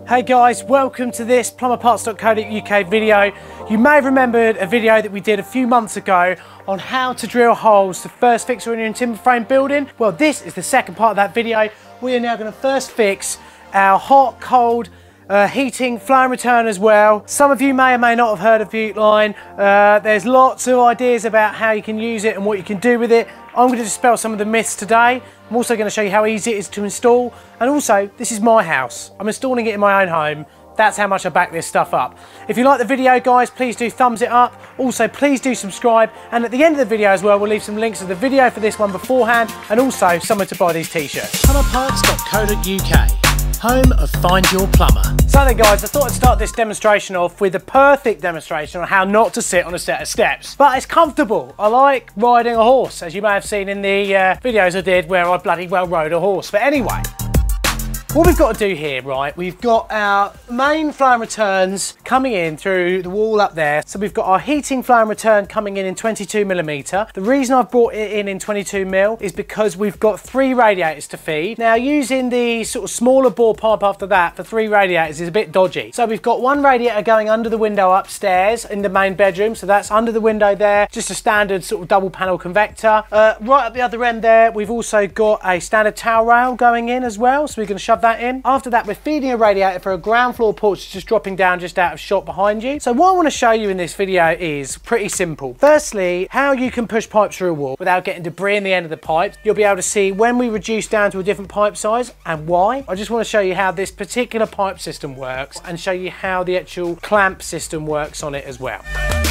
Hey guys, welcome to this plumberparts.co.uk video. You may have remembered a video that we did a few months ago on how to drill holes to first fix when you're in timber frame building. Well, this is the second part of that video. We are now going to first fix our hot, cold, heating flow and return as well. Some of you may or may not have heard of Buteline. There's lots of ideas about how you can use it and what you can do with it. I'm going to dispel some of the myths today. I'm also going to show you how easy it is to install. And also, this is my house. I'm installing it in my own home. That's how much I back this stuff up. If you like the video, guys, please do thumbs it up. Also, please do subscribe. And at the end of the video as well, we'll leave some links to the video for this one beforehand and also somewhere to buy these t-shirts. Plumberparts.co.uk. Home of Find Your Plumber. So then guys, I thought I'd start this demonstration off with a perfect demonstration on how not to sit on a set of steps. But it's comfortable. I like riding a horse, as you may have seen in the videos I did where I bloody well rode a horse. But anyway, what we've got to do here, right, we've got our main flow and returns coming in through the wall up there. So we've got our heating flow and return coming in 22mm. The reason I've brought it in 22mm is because we've got 3 radiators to feed. Now, using the sort of smaller bore pipe after that for 3 radiators is a bit dodgy. So we've got one radiator going under the window upstairs in the main bedroom. So that's under the window there, just a standard sort of double panel convector. Right at the other end there, we've also got a standard towel rail going in as well. So we're going to shove that in. After that, we're feeding a radiator for a ground floor porch just dropping down just out of shot behind you. So what I want to show you in this video is pretty simple. Firstly, how you can push pipes through a wall without getting debris in the end of the pipe. You'll be able to see when we reduce down to a different pipe size and why. I just want to show you how this particular pipe system works and show you how the actual clamp system works on it as well.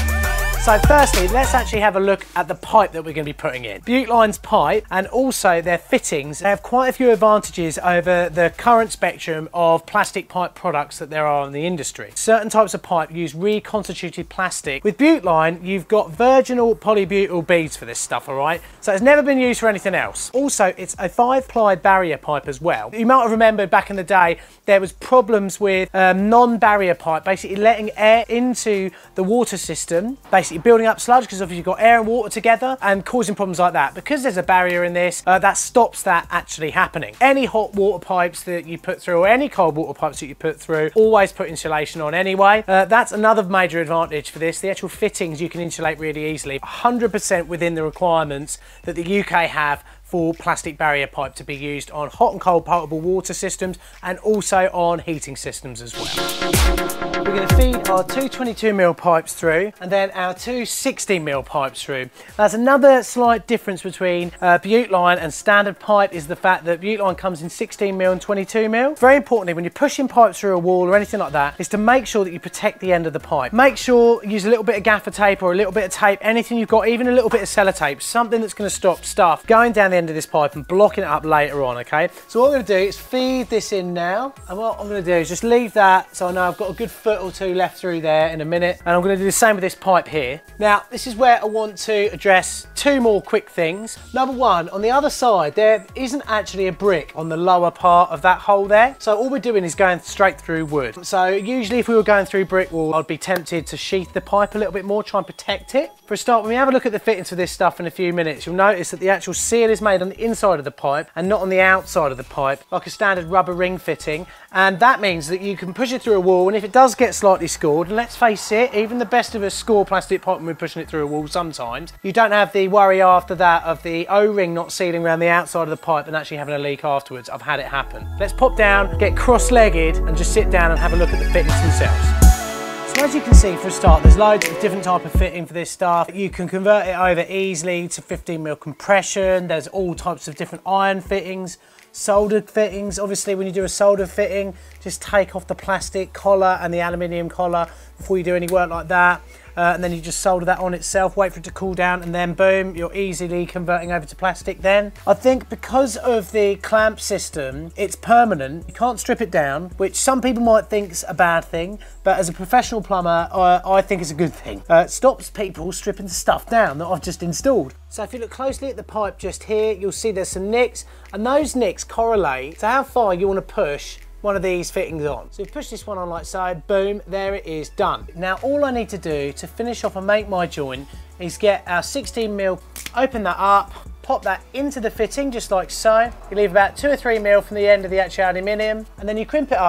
So firstly, let's actually have a look at the pipe that we're going to be putting in. Buteline's pipe and also their fittings, they have quite a few advantages over the current spectrum of plastic pipe products that there are in the industry. Certain types of pipe use reconstituted plastic. With Buteline, you've got virginal polybutyl beads for this stuff, all right? So it's never been used for anything else. Also, it's a 5-ply barrier pipe as well. You might have remembered back in the day, there was problems with non-barrier pipe, basically letting air into the water system, basically building up sludge because obviously you've got air and water together and causing problems like that. Because there's a barrier in this, that stops that actually happening. Any hot water pipes that you put through or any cold water pipes that you put through, always put insulation on anyway. That's another major advantage for this. The actual fittings you can insulate really easily, 100% within the requirements that the UK have for plastic barrier pipe to be used on hot and cold potable water systems and also on heating systems as well. We're going to feed our 2 22mm pipes through and then our 2 16mm pipes through. That's another slight difference between Buteline and standard pipe is the fact that Buteline comes in 16mm and 22mm. Very importantly, when you're pushing pipes through a wall or anything like that, is to make sure that you protect the end of the pipe. Make sure use a little bit of gaffer tape or a little bit of tape, anything you've got, even a little bit of sellotape, something that's going to stop stuff going down the end of this pipe and blocking it up later on, okay? So what I'm going to do is feed this in now, and what I'm going to do is just leave that so I know I've got a good foot or 2 left through there in a minute, and I'm going to do the same with this pipe here. Now, this is where I want to address 2 more quick things. Number 1, on the other side, there isn't actually a brick on the lower part of that hole there, so all we're doing is going straight through wood. So usually if we were going through brick wall, I'd be tempted to sheath the pipe a little bit more, try and protect it. For a start, when we have a look at the fittings for this stuff in a few minutes, you'll notice that the actual seal is made on the inside of the pipe and not on the outside of the pipe, like a standard rubber ring fitting. And that means that you can push it through a wall, and if it does get slightly scored, and let's face it, even the best of us score plastic pipe when we're pushing it through a wall sometimes, you don't have the worry after that of the O-ring not sealing around the outside of the pipe and actually having a leak afterwards. I've had it happen. Let's pop down, get cross-legged, and just sit down and have a look at the fittings themselves. So as you can see, for a start, there's loads of different type of fitting for this stuff. You can convert it over easily to 15mm compression. There's all types of different iron fittings, soldered fittings. Obviously, when you do a solder fitting, just take off the plastic collar and the aluminium collar before you do any work like that. And then you just solder that on itself, wait for it to cool down, and then boom, you're easily converting over to plastic then. I think because of the clamp system, it's permanent. You can't strip it down, which some people might think is a bad thing, but as a professional plumber, I think it's a good thing. It stops people stripping the stuff down that I've just installed. So if you look closely at the pipe just here, you'll see there's some nicks, and those nicks correlate to how far you want to push one of these fittings on. So you push this one on like so, boom, there it is, done. Now all I need to do to finish off and make my joint is get our 16mm, open that up, pop that into the fitting just like so. You leave about 2 or 3mm from the end of the actual aluminium, and then you crimp it up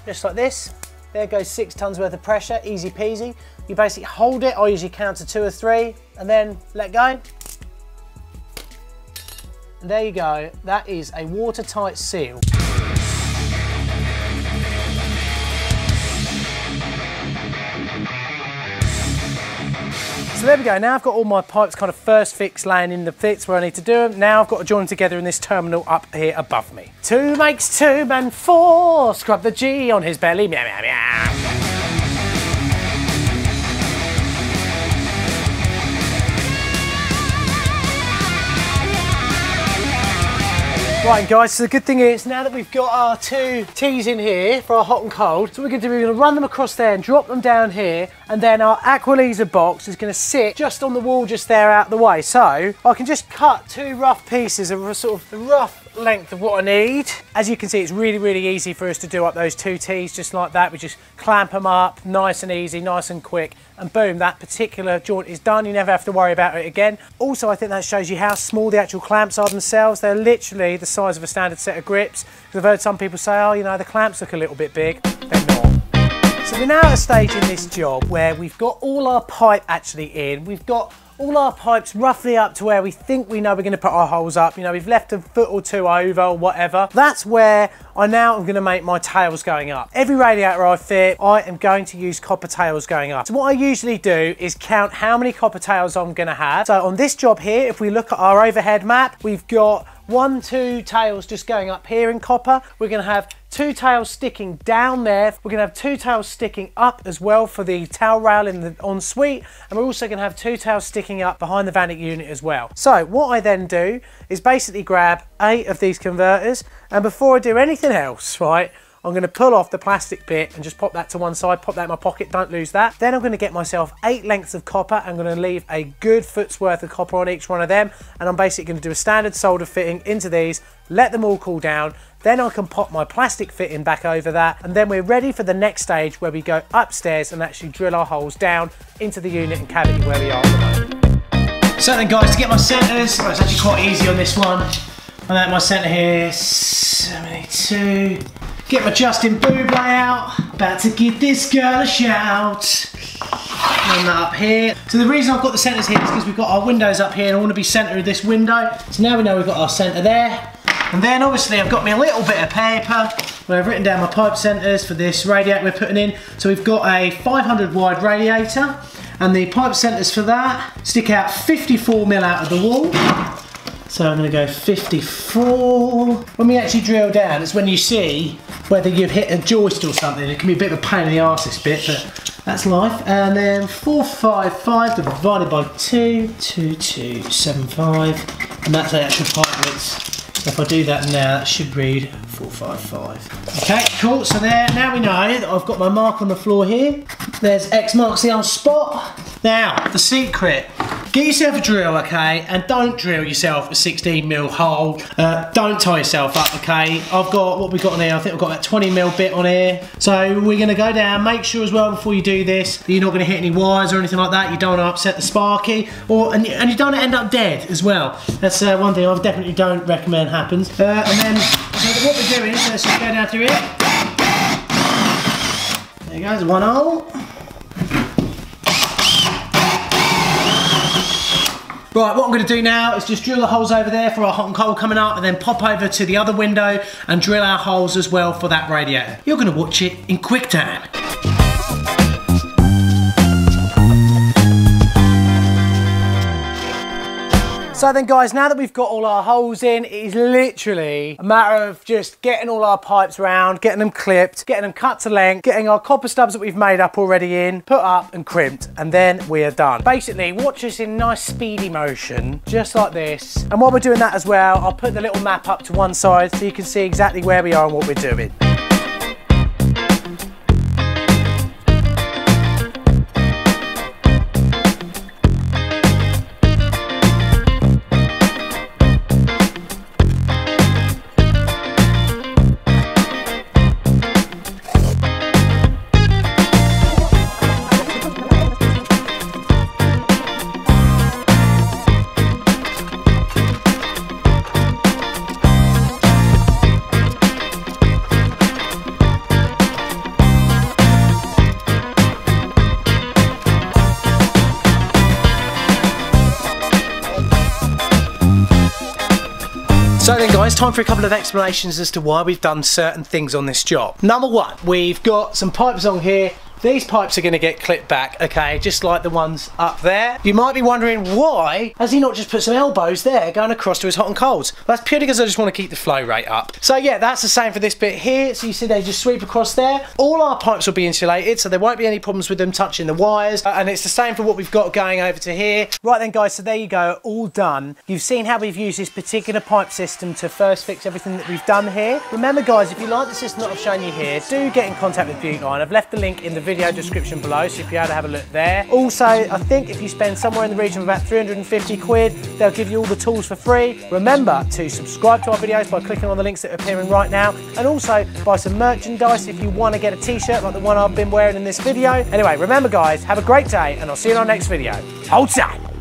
just like this. There goes 6 tons worth of pressure, easy peasy. You basically hold it, I usually count to 2 or 3, and then let go. And there you go, that is a watertight seal. So there we go, now I've got all my pipes kind of first fixed laying in the fits where I need to do them. Now I've got to join them together in this terminal up here above me. 2 makes 2 and 4, scrub the G on his belly, meow meow meow. Right guys, so the good thing is now that we've got our 2 T's in here for our hot and cold, so what we're going to do, we're going to run them across there and drop them down here, and then our Aqualaser box is going to sit just on the wall just there out of the way. So I can just cut 2 rough pieces of a sort of the rough length of what I need. As you can see, it's really, really easy for us to do up those 2 T's just like that. We just clamp them up, nice and easy, nice and quick, and boom, that particular joint is done. You never have to worry about it again. Also, I think that shows you how small the actual clamps are themselves. They're literally the size of a standard set of grips. Because I've heard some people say, oh, you know, the clamps look a little bit big. They're not. So we're now at a stage in this job where we've got all our pipe actually in. We've got all our pipes roughly up to where we think we know we're going to put our holes up. You know, we've left a foot or 2 over or whatever. That's where I now am going to make my tails going up. Every radiator I fit, I am going to use copper tails going up. So what I usually do is count how many copper tails I'm going to have. So on this job here, if we look at our overhead map, we've got 1, 2 tails just going up here in copper. We're going to have 2 tails sticking down there. We're going to have 2 tails sticking up as well for the towel rail in the ensuite, and we're also going to have 2 tails sticking up behind the Vanek unit as well. So what I then do is basically grab 8 of these converters, and before I do anything else, right, I'm going to pull off the plastic bit and just pop that to one side, pop that in my pocket, don't lose that. Then I'm going to get myself 8 lengths of copper. I'm going to leave a good foot's worth of copper on each one of them, and I'm basically going to do a standard solder fitting into these, let them all cool down. Then I can pop my plastic fitting back over that, and then we're ready for the next stage where we go upstairs and actually drill our holes down into the unit and cavity where we are at the moment. So then guys, to get my centres, well, it's actually quite easy on this one. I'm at my centre here, 72. Get my Justin Buteline out, about to give this girl a shout. And that up here. So the reason I've got the centres here is because we've got our windows up here and I want to be centre of this window. So now we know we've got our centre there. And then obviously I've got me a little bit of paper where I've written down my pipe centres for this radiator we're putting in. So we've got a 500 wide radiator, and the pipe centres for that stick out 54mm out of the wall. So I'm going to go 54. When we actually drill down, it's when you see whether you've hit a joist or something. It can be a bit of a pain in the arse, this bit, but that's life. And then 455 divided by 2, 2275, and that's the actual pipe width. So if I do that now, that should read 455. Okay, cool. So there, now we know that I've got my mark on the floor here. There's X marks the old spot. Now, the secret. Get yourself a drill, okay, and don't drill yourself a 16mm hole. Don't tie yourself up, okay. I've got, what we've got on here, I think I've got that 20mm bit on here. So we're gonna go down, make sure as well before you do this, that you're not gonna hit any wires or anything like that. You don't wanna upset the sparky, and you don't wanna end up dead as well. That's one thing I definitely don't recommend happens. And then, so what we're doing is, let's just go down through here. There you go, there's one hole. Right, what I'm going to do now is just drill the holes over there for our hot and cold coming up, and then pop over to the other window and drill our holes as well for that radiator. You're going to watch it in quick time. So then guys, now that we've got all our holes in, it is literally a matter of just getting all our pipes round, getting them clipped, getting them cut to length, getting our copper stubs that we've made up already in, put up and crimped, and then we are done. Basically, watch us in nice speedy motion, just like this. And while we're doing that as well, I'll put the little map up to one side so you can see exactly where we are and what we're doing. time for a couple of explanations as to why we've done certain things on this job. Number one, we've got some pipes on here. These pipes are going to get clipped back, okay, just like the ones up there. You might be wondering, why has he not just put some elbows there going across to his hot and colds? Well, that's purely because I just want to keep the flow rate up. So yeah, that's the same for this bit here. So you see they just sweep across there. All our pipes will be insulated, so there won't be any problems with them touching the wires. And it's the same for what we've got going over to here. Right then guys, so there you go, all done. You've seen how we've used this particular pipe system to first fix everything that we've done here. Remember guys, if you like the system that I've shown you here, do get in contact with Buteline. I've left the link in the video description below, so if you're able to have a look there. Also, I think if you spend somewhere in the region of about 350 quid, they'll give you all the tools for free. Remember to subscribe to our videos by clicking on the links that are appearing right now, and also buy some merchandise if you want to get a t-shirt like the one I've been wearing in this video. Anyway, remember guys, have a great day, and I'll see you in our next video. Hold tight!